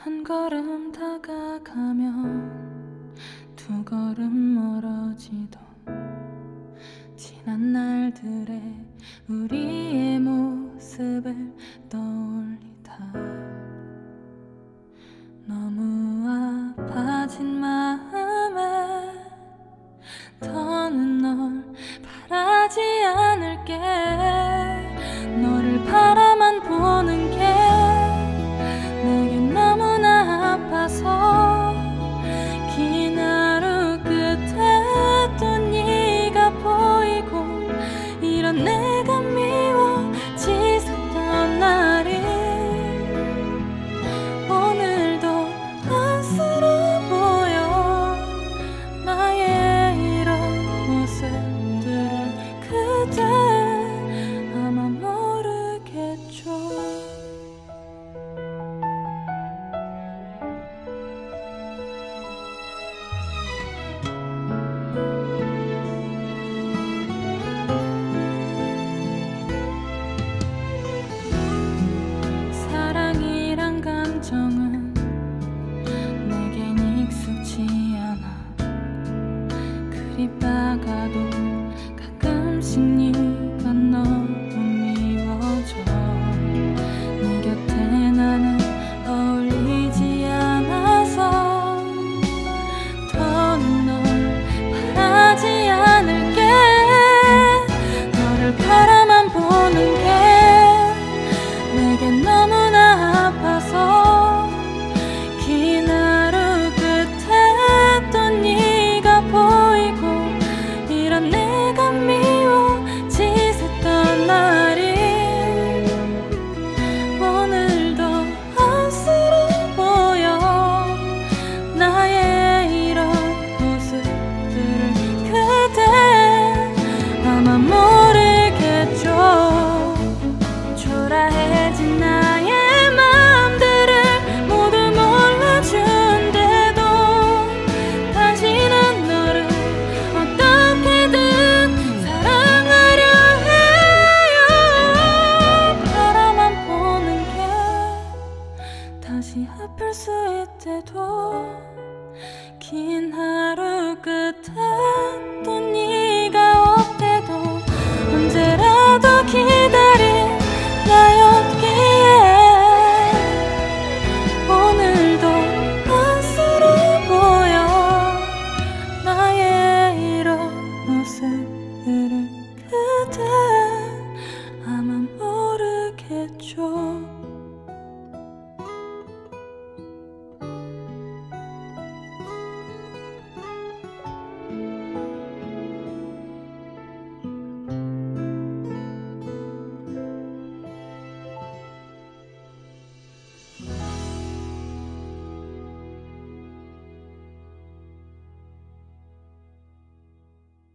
한 걸음 다가가면 두 걸음 멀어지던 지난 날들의 우리의 모습을 떠올리다 너무 아파진 마음에 더는 널 바라지 않을게. 너를 바라만 보는 게 내겐 너무나 아파서 긴 하루 끝에 또 네가 보이고 이런 내가 미워지셨던 날이 오늘도 안쓰러워 보여. 나의 이런 모습들을 그대 아마 모르겠죠. 사랑이란 감정은 내겐 익숙지 않아. 그립다가도 가끔씩 네가 너무 미워져. 네 곁에 나는 어울리지 않아서 더는 널 바라지 않을게. 너를 바라만 보는 게 내겐 너무나 아파서 긴 하루 끝에 또 네가 보이고 이런 내가 미워지셨던 날이 오늘도 안쓰러워 보여. 나의 이런 모습들을 그대 아마 모르겠죠. 초라해진 나의 마음들을 모두 몰라준대도 다시는 너를 어떻게든 사랑하려 해요. 바라만 보는 게 다시 아플 수 있대도 긴 하루 끝에 또 네가 없대도 언제라도 기다린 나였기에 오늘도 안쓰러워 보여. 나의 이런 모습들을 그대 아마 모르겠죠.